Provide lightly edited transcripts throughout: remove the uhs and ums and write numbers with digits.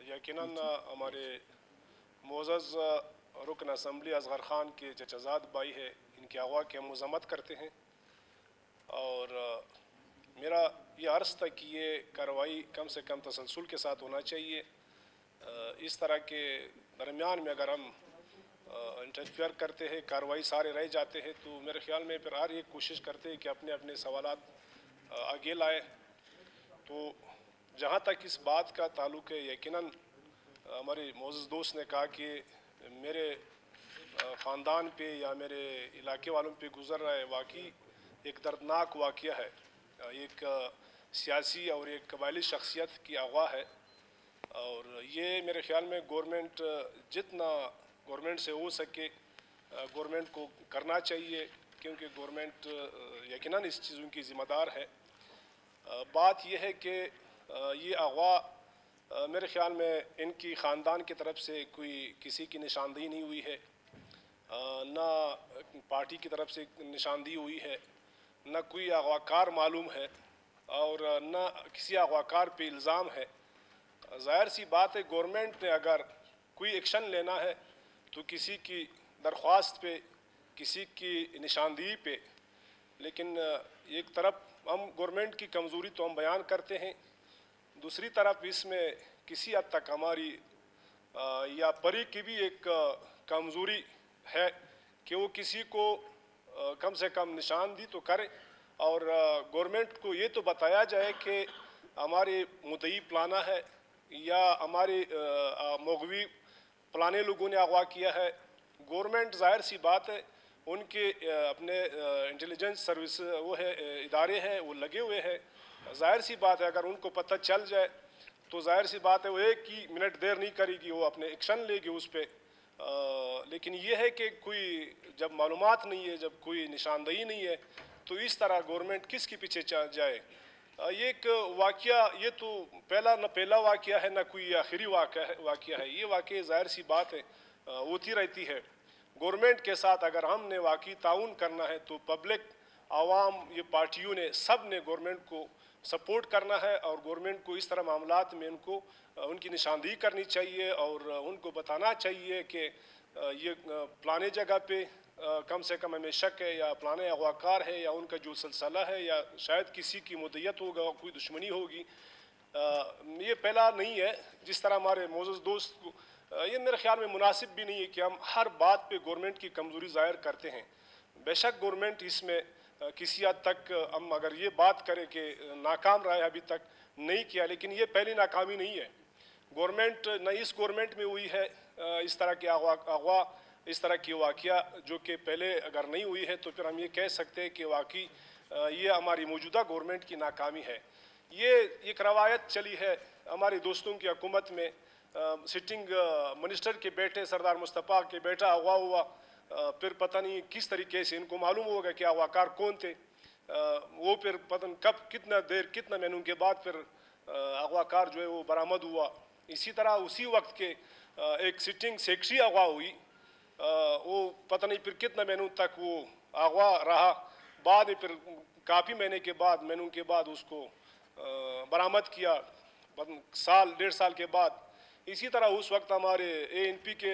यकीनन हमारे मोअज़्ज़ रुकन असम्बली असगर ख़ान के चचाज़ाद भाई है, इनके अगवा की हम मज़म्मत करते हैं। और मेरा ये अर्ज़ था कि ये कार्रवाई कम से कम तसलसल के साथ होना चाहिए। इस तरह के दरमियान में अगर हम इंटरफेयर करते हैं, कार्रवाई सारे रह जाते हैं, तो मेरे ख़्याल में फिर हर एक कोशिश करते हैं कि अपने अपने सवालात आगे लाए। तो जहाँ तक इस बात का ताल्लुक़ है, यकीनन हमारे मोअज़्ज़ज़ दोस्त ने कहा कि मेरे ख़ानदान पे या मेरे इलाके वालों पे गुज़र रहा है, वाकई एक दर्दनाक वाक़या है। एक सियासी और एक कबायली शख्सियत की अगवा है। और ये मेरे ख़्याल में गवर्नमेंट जितना गवर्नमेंट से हो सके गवर्नमेंट को करना चाहिए, क्योंकि गवर्नमेंट यकीनन इस चीज़ों की ज़िम्मेदार है। बात यह है कि ये अगवा मेरे ख़्याल में इनकी ख़ानदान की तरफ से कोई किसी की निशानदेही नहीं हुई है, ना पार्टी की तरफ से निशानदेही हुई है, न कोई अगवाकार मालूम है और न किसी अगवाकार पे इल्ज़ाम है। ज़ाहिर सी बात है, गवर्नमेंट ने अगर कोई एक्शन लेना है तो किसी की दरख्वास्त पे, किसी की निशानदेही पे। लेकिन एक तरफ हम गवर्नमेंट की कमज़ोरी तो हम बयान करते हैं, दूसरी तरफ इसमें किसी हद तक हमारी या परी की भी एक कमज़ोरी है कि वो किसी को कम से कम निशानदेही तो करे और गवर्नमेंट को ये तो बताया जाए कि हमारे मुद्दई प्लाना है या हमारे मगवी पुराने लोगों ने अगवा किया है। गवर्नमेंट ज़ाहिर सी बात है, उनके अपने इंटेलिजेंस सर्विस वो है इदारे हैं, वो लगे हुए हैं। ज़ाहिर सी बात है, अगर उनको पता चल जाए तो ज़ाहिर सी बात है वो एक ही मिनट देर नहीं करेगी, वो अपने एक्शन लेगी उस पर। लेकिन ये है कि कोई जब मालूमात नहीं है, जब कोई निशानदेही नहीं है, तो इस तरह गवर्नमेंट किसके पीछे जाए। ये एक वाक़या, ये तो पहला वाक़या है, ना कोई आखिरी वाक़या है। ये वाक़या ज़ाहिर सी बात है होती रहती है। गवर्नमेंट के साथ अगर हमने वाकई ताउन करना है तो पब्लिक, आवाम, ये पार्टियों ने सब ने गवर्नमेंट को सपोर्ट करना है और गवर्नमेंट को इस तरह मामलात में उनको उनकी निशानदेही करनी चाहिए और उनको बताना चाहिए कि ये फलाने जगह पे कम से कम हमें शक है या फलाने अगवाकार है या उनका जो सिलसिला है या शायद किसी की मुद्दत होगा, कोई दुश्मनी होगी। ये पहला नहीं है। जिस तरह हमारे मोअज़्ज़ज़ दोस्त को ये मेरे ख़्याल में मुनासिब भी नहीं है कि हम हर बात पे गवर्नमेंट की कमज़ोरी ज़ाहिर करते हैं। बेशक गवर्नमेंट इसमें किसी हद तक हम अगर ये बात करें कि नाकाम रहा है, अभी तक नहीं किया, लेकिन ये पहली नाकामी नहीं है। गवर्नमेंट न इस गवर्नमेंट में हुई है इस तरह की अगवा इस तरह की वाक़या जो कि पहले अगर नहीं हुई है तो फिर हम ये कह सकते हैं कि वाकई ये हमारी मौजूदा गवर्नमेंट की नाकामी है। ये एक रवायत चली है हमारी दोस्तों की हुकूमत में, सिटिंग मिनिस्टर के बेटे सरदार मुस्तफ़ा के बेटा अगवा हुआ, फिर पता नहीं किस तरीके से इनको मालूम होगा कि अगवाकार कौन थे, वो फिर पता नहीं कब कितना देर कितना महीनों के बाद फिर अगवाकार जो है वो बरामद हुआ। इसी तरह उसी वक्त के एक सिटिंग सेक्रेटरी अगवा हुई, वो पता नहीं फिर कितना महीनों तक वो अगवा रहा, बाद में फिर काफ़ी महीनों के बाद उसको बरामद किया, साल डेढ़ साल के बाद। इसी तरह उस वक्त हमारे ANP के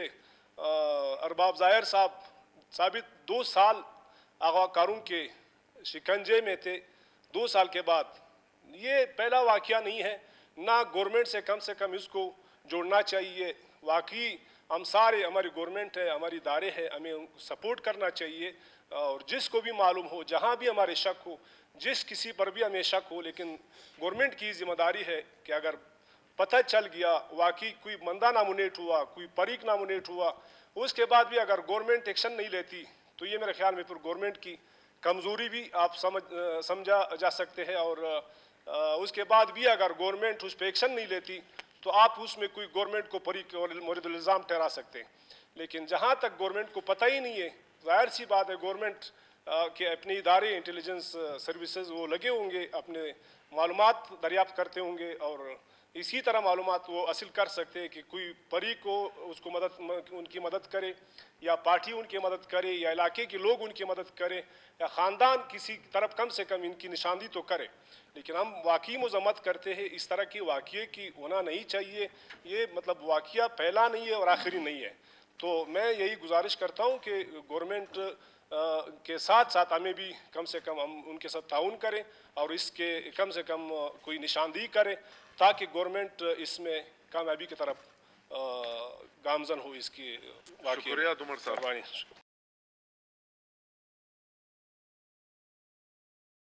अरबाब ज़ाहिर साहब साबित 2 साल अगवाकारों के शिकंजे में थे। 2 साल के बाद ये पहला वाक़या नहीं है, ना गवर्नमेंट से कम इसको जोड़ना चाहिए। वाकई हम सारे, हमारी गवर्नमेंट है, हमारी इदारे हैं, हमें सपोर्ट करना चाहिए और जिसको भी मालूम हो, जहाँ भी हमारे शक हो, जिस किसी पर भी हमें शक हो, लेकिन गवर्नमेंट की जिम्मेदारी है कि अगर पता चल गया वाकई कोई बंदा नामुनेट हुआ, कोई परीक नामुनेट हुआ, उसके बाद भी अगर गवर्नमेंट एक्शन नहीं लेती तो ये मेरे ख्याल में फिर गवर्नमेंट की कमज़ोरी भी आप समझा जा सकते हैं। और उसके बाद भी अगर गवर्नमेंट उस पर एक्शन नहीं लेती तो आप उसमें कोई गवर्नमेंट को परीक और मोरद इल्ज़ाम ठहरा सकते हैं। लेकिन जहाँ तक गवर्नमेंट को पता ही नहीं है, ज़ाहिर सी बात है गवर्नमेंट के अपने इदारे इंटेलिजेंस सर्विसेज वो लगे होंगे, अपने मालूमात दरियाफ्त करते होंगे और इसी तरह मालूमात वो हासिल कर सकते हैं कि कोई परी को उसको उनकी मदद करे, या पार्टी उनकी मदद करे, या इलाके के लोग उनकी मदद करें, या ख़ानदान किसी तरफ कम से कम इनकी निशानदी तो करे। लेकिन हम वाकई मजम्मत करते हैं इस तरह के वाक़ये की होना नहीं चाहिए। ये मतलब वाक़या पहला नहीं है और आखिरी नहीं है। तो मैं यही गुजारिश करता हूँ कि गवर्नमेंट के साथ साथ हमें भी कम से कम हम उनके साथ ताउन करें और इसके कम से कम कोई निशानदेही करें, ताकि गवर्नमेंट इसमें कामयाबी की तरफ गामजन हो इसकी वाक़ई। शुक्रिया तुमर साहब।